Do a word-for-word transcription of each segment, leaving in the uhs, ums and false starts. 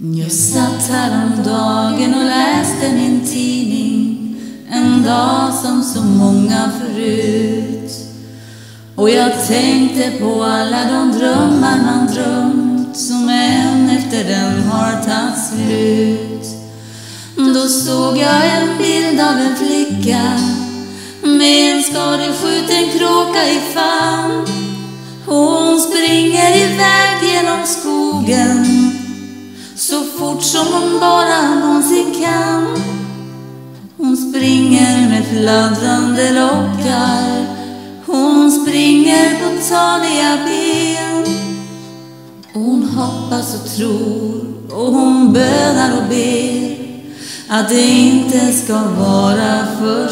Jag satt här om dagen och läste min tidning, en dag som så många förut. Och jag tänkte på alla de drömmar man drömt, som en efter den har tagit slut. Då såg jag en bild av en flicka med en skadeskjuten kråka i famn. Hon springer iväg genom skogen så fort som hon bara någonsin kan. Hon springer med fladdrande lockar, hon springer på taniga ben. Hon hoppas och tror och hon bönar och ber att det inte ska vara för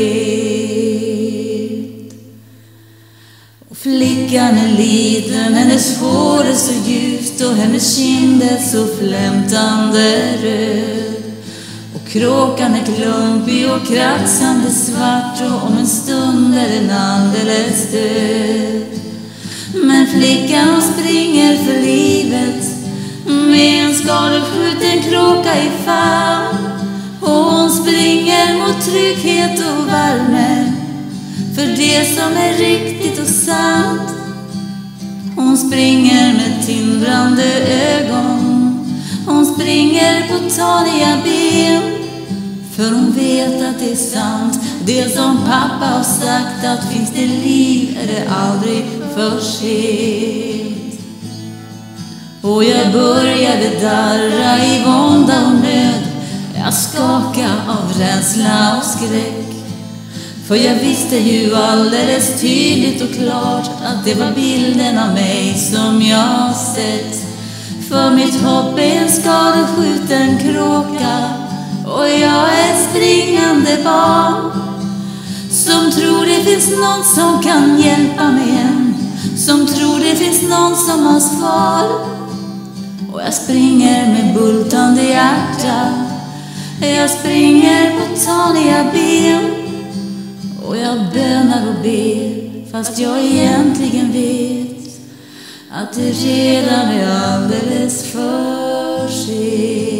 sent. Och flickan är liten, hennes hår är så ljust och hennes kind är så flämtande röd. Och kråkan är klumpig och kraxande svart, och om en stund är den alldeles död. Men flickan springer för livet med en skadeskjuten kråka i famn. Hon springer mot trygghet och värme, för det som är riktigt och sant. Hon springer med tindrande ögon, hon springer på taniga ben, för hon vet att det är sant, det som pappa har sagt, att finns det liv är det aldrig för sent. Och jag började darra i vånda och nöd, jag skakade av rädsla och skräck. För jag visste ju alldeles tydligt och klart att det var bilden av mig som jag sett. För mitt hopp är en skadeskjuten kråka, och jag är ett springande barn som tror det finns någon som kan hjälpa mig än, som tror det finns någon som har svar. Och jag springer med bultande hjärta, jag springer på taniga ben, och jag bönar och ber, fast jag egentligen vet att det redan är alldeles för sent.